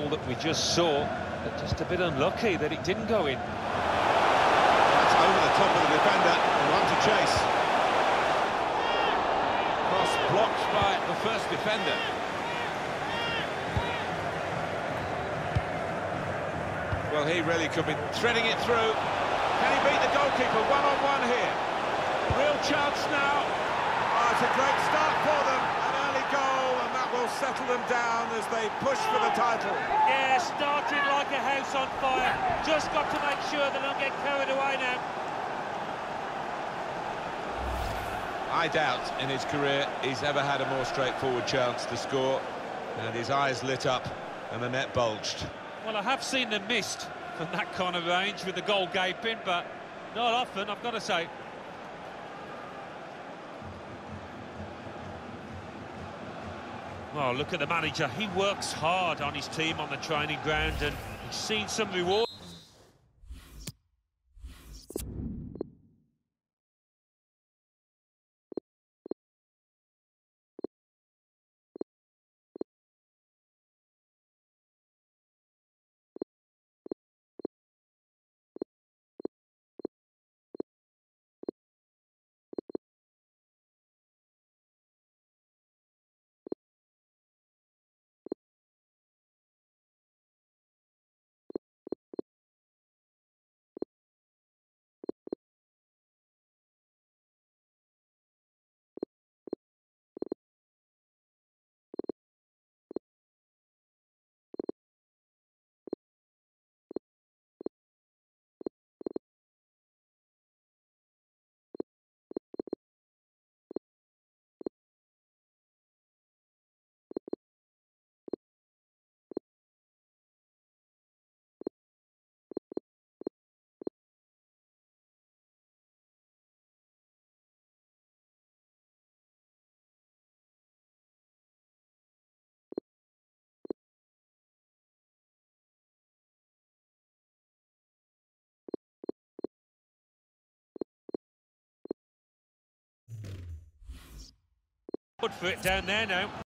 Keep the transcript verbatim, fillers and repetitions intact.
that we just saw, but just a bit unlucky that it didn't go in. That's over the top of the defender and one to chase. Cross blocked by the first defender. Well, he really could be threading it through. Can he beat the goalkeeper one-on-one here? Real chance now. Oh, it's a great start for them. An early goal, and that will settle them down as they push for the title. Yeah, started like a house on fire. Just got to make sure they don't get carried away now. I doubt in his career he's ever had a more straightforward chance to score, and his eyes lit up and the net bulged. Well, I have seen them missed from that kind of range with the goal gaping, but not often, I've got to say. Oh, look at the manager. He works hard on his team on the training ground, and he's seen some reward. Good for it down there now.